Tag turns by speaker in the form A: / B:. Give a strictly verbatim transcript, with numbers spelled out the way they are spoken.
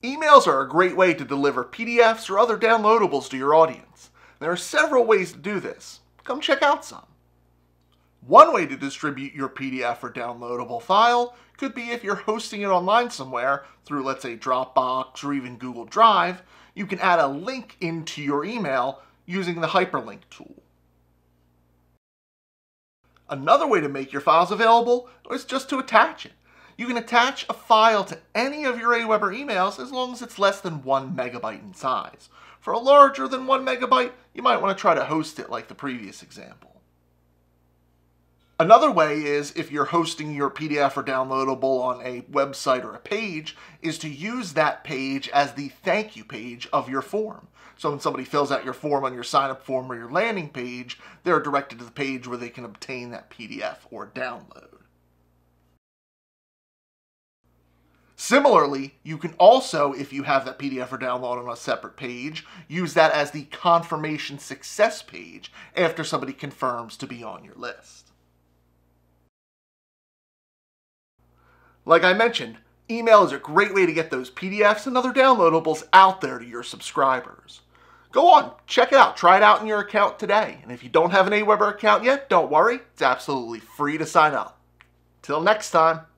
A: Emails are a great way to deliver P D Fs or other downloadables to your audience. There are several ways to do this. Come check out some. One way to distribute your P D F or downloadable file could be if you're hosting it online somewhere through, let's say, Dropbox or even Google Drive. You can add a link into your email using the Hyperlink tool. Another way to make your files available is just to attach it. You can attach a file to any of your AWeber emails as long as it's less than one megabyte in size. For a larger than one megabyte, you might want to try to host it like the previous example. Another way is, if you're hosting your P D F or downloadable on a website or a page, is to use that page as the thank you page of your form. So when somebody fills out your form on your sign-up form or your landing page, they're directed to the page where they can obtain that P D F or download. Similarly, you can also, if you have that P D F or download on a separate page, use that as the confirmation success page after somebody confirms to be on your list. Like I mentioned, email is a great way to get those P D Fs and other downloadables out there to your subscribers. Go on, check it out, try it out in your account today. And if you don't have an AWeber account yet, don't worry, it's absolutely free to sign up. Till next time.